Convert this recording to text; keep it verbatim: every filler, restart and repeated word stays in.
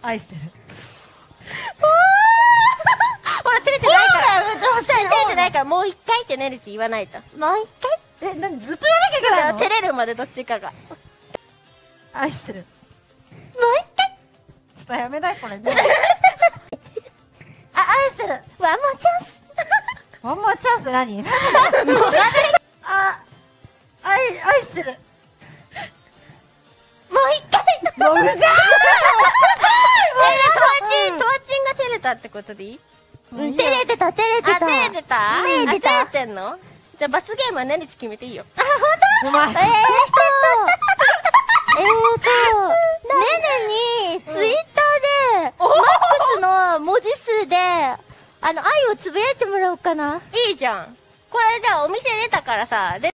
愛してる。 ほら、照れてないから。 そうだよ、めっちゃ欲しい。 照れてないから、もう一回ってねるち言わないと。もう一回え、なに、ずっと言わなきゃいけないの？ 照れるまでどっちかが。も愛してる。 う一回ちょっとやめないこれね。あ、愛してる。 ワンモアチャンス。 ワンモアチャンスって何？あ、愛、愛してる。 もう一回もううるさい。 え、とわちん、とわちんが照れたってことでいい？ うん、照れてた、照れてた。 あ、照れてた？ 照れてたあ、照れてんの？じゃあ罰ゲームは何日決めていいよ。 あ、ほんと？ うまい。 えーと、えーと、ねねに、ツイッターで、マックスの文字数で、あの、愛をつぶやいてもらおうかな。 いいじゃん。これじゃあお店出たからさ、